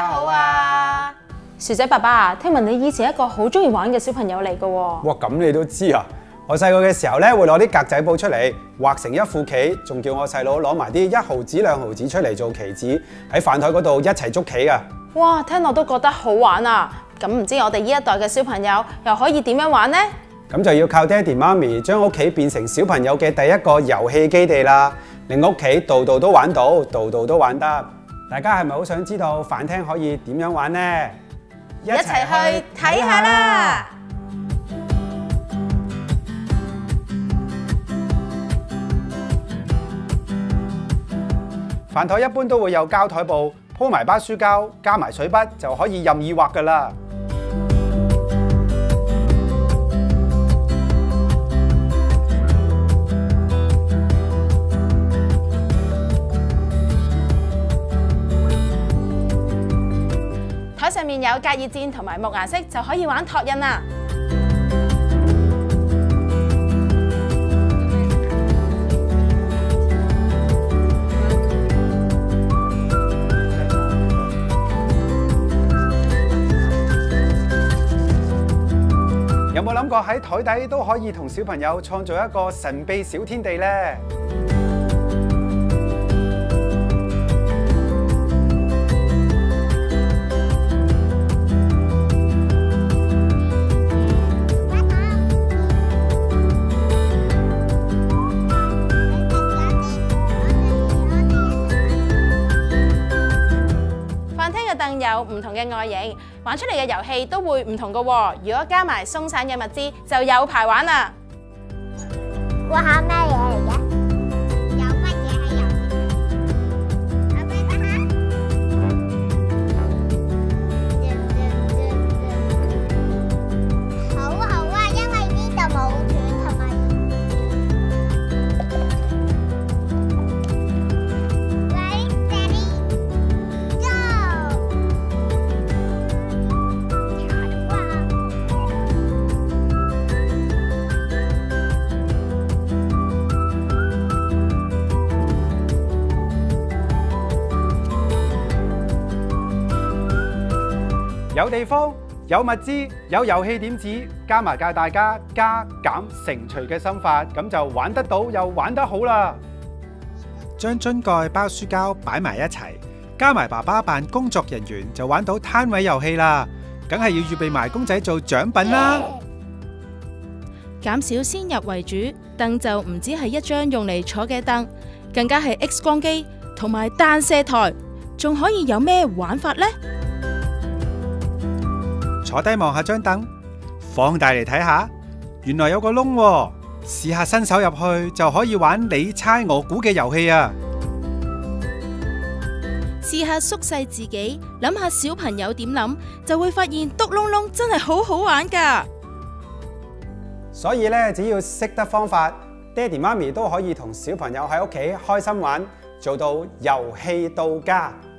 家好啊！薯仔爸爸啊，聽聞你以前一個好中意玩嘅小朋友嚟㗎喎。 哇，咁你都知啊！我細個嘅時候咧，會攞啲格仔布出嚟畫成一副棋，仲叫我細佬攞埋啲1毫子、2毫子出嚟做棋子，喺飯台嗰度一齊捉棋啊！ 哇，聽落都覺得好玩啊！咁唔知我哋呢一代嘅小朋友又可以點樣玩呢？ 咁就要靠爹哋媽咪將屋企變成小朋友嘅第一個遊戲基地啦，令屋企度度都玩到，度度都玩得。大家係咪好想知道飯廳可以點樣玩呢？ 一齊去睇下啦！ 飯台一般都會有膠台布，鋪埋包書膠，加埋水筆就可以任意畫㗎啦。 台上面有隔熱墊同埋木顏色，就可以玩拓印啦。 有冇諗過喺台底都可以同小朋友創造一個神秘小天地呢？ 凳有唔同嘅外形，玩出嚟嘅遊戲都會唔同㗎喎。如果加埋鬆散嘅物資，就有排玩啦。 估下咩嘢嚟嘅？有乜嘢係遊戲？我俾下。好好啊，因為呢度冇斷同埋。 有地方、有物資、有遊戲點子，加埋教大家加減乘除嘅心法，咁就玩得到又玩得好啦。將樽蓋包書膠擺埋一齊，加埋爸爸扮工作人員，就玩到攤位遊戲啦。梗係要預備埋公仔做獎品啦。 減少先入為主，凳就唔止係一張用嚟坐嘅凳，更加係 X 光機同埋彈射台，仲可以有咩玩法呢？ 坐低望下張凳，放大嚟睇下，原來有個窿喎，試下伸手入去就可以玩你猜我估嘅遊戲啊！ 試下縮細自己，諗下小朋友點諗，就會發現篤窿窿真係好好玩㗎。 所以咧，只要識得方法，爹哋媽咪都可以同小朋友喺屋企開心玩，做到遊戲到家。